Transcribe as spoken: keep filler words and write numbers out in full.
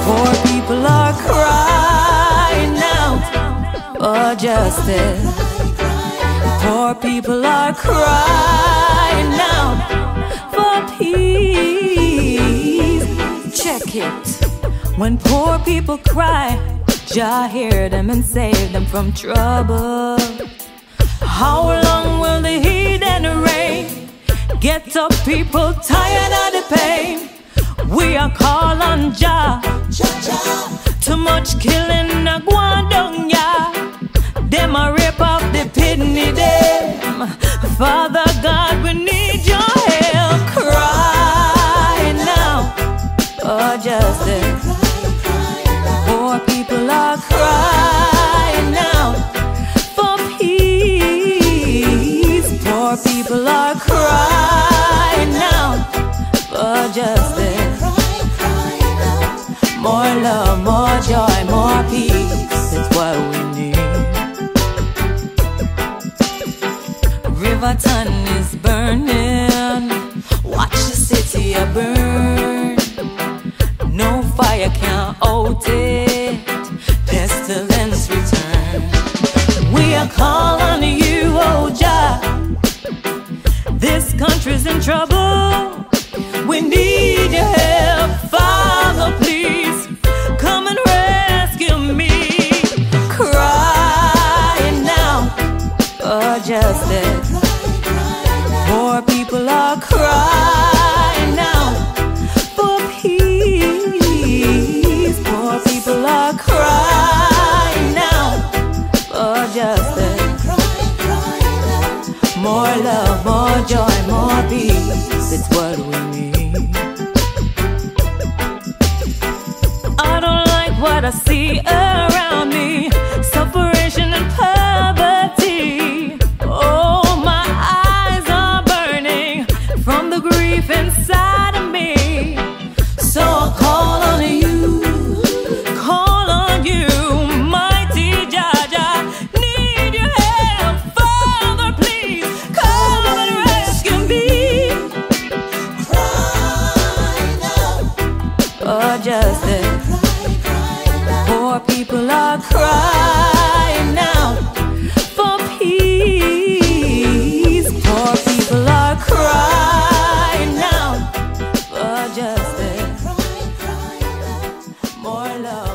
Poor people are crying out for justice. Poor people are crying out for peace. Check it. When poor people cry, Jah hear them and save them from trouble. How long will the heat and the rain get up people tired of the pain? We are call on Jah. Too much killing a gwan down ya. Them a rip off the kidney them. Father God, we need your help. Cry now for justice. Poor people are crying now for peace. Poor people are crying now for justice. More love, more joy, more peace. That's what we need. Riverton is burning. Watch the city a burn. No fire can out it. Pestilence return. We are calling you, oh Jah. This country's in trouble. We need your help, Father, please come and rescue me. Crying now for justice. Poor people are crying now for peace. Poor people are crying now for justice. More love, more joy, more peace. It's what we need. I don't like what I see around me. Separation and poverty. Oh, my eyes are burning from the grief inside of me. So I'll call on you, call on you, mighty Jah Jah. Need your help, Father, please come and rescue me. Crying out for justice. Poor people are crying out for peace. Poor people are crying out for justice. More love.